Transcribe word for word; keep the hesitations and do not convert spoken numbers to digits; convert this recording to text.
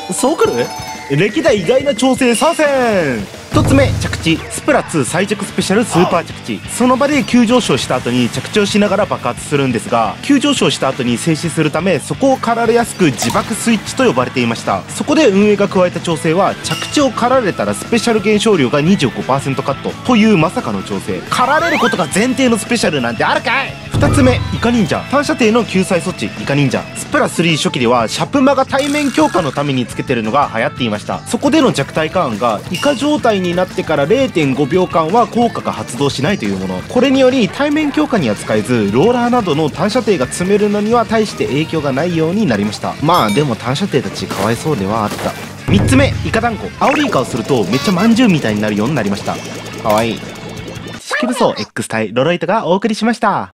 そうくる？歴代意外な調整参戦。ひとつめ、着地。スプラツー最弱スペシャルスーパー着地。その場で急上昇した後に着地をしながら爆発するんですが、急上昇した後に静止するため、そこを狩られやすく自爆スイッチと呼ばれていました。そこで運営が加えた調整は、着地を狩られたらスペシャル減少量が にじゅうごパーセント カットというまさかの調整。狩られることが前提のスペシャルなんてあるかい。ふたつめ、イカ忍者。反射程の救済措置、イカ忍者。スプラスリー初期では、シャプマが対面強化のためにつけてるのが流行っていました。そこでの弱体化案が、イカ状態になってから れいてんごびょうかんは効果が発動しないというもの。これにより、対面強化には使えず、ローラーなどの単射程が積めるのには大して影響がないようになりました。まあ、でも単射程たちかわいそうではあった。みっつめ、イカ団子。アオリイカをすると、めっちゃまんじゅうみたいになるようになりました。かわいい。地球武装 X 対ロロイトがお送りしました。